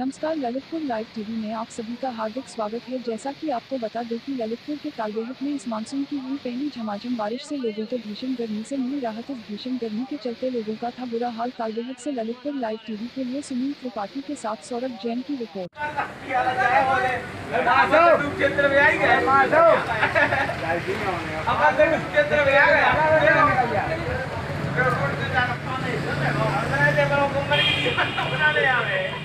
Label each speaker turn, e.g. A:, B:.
A: नमस्कार, Lalitpur live TV में आप सभी का हार्दिक स्वागत है। जैसा कि आपको बता दें कि ललितपुर के कालबेहट में इस मानसून की हुई पहली झमाझम बारिश से लोगों को भीषण गर्मी से मिली राहत। इस भीषण गर्मी के चलते लोगों का था बुरा हाल। कालबेहट से ललितपुर लाइव टीवी के लिए सुनील त्रिपाठी के साथ सौरभ जैन की रिपोर्ट।
B: बना ले